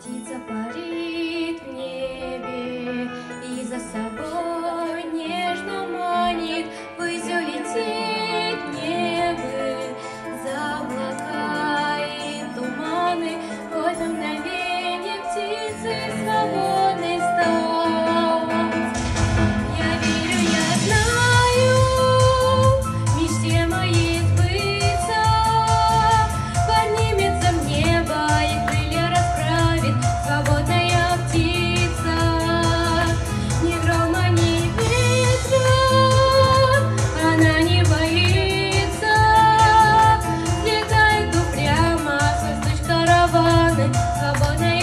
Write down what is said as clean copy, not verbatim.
Птица парит в небе и за собой нежно манит, ввысь летит небо за облака и туманы. В это мгновенье птицы свободной стать. Я верю, я знаю, мечте моей сбыться, поднимется в небо и крылья расправит свободная птица. Ни грома, ни ветра она не боится, взлетает упрямо, свой стуч караваны, свободная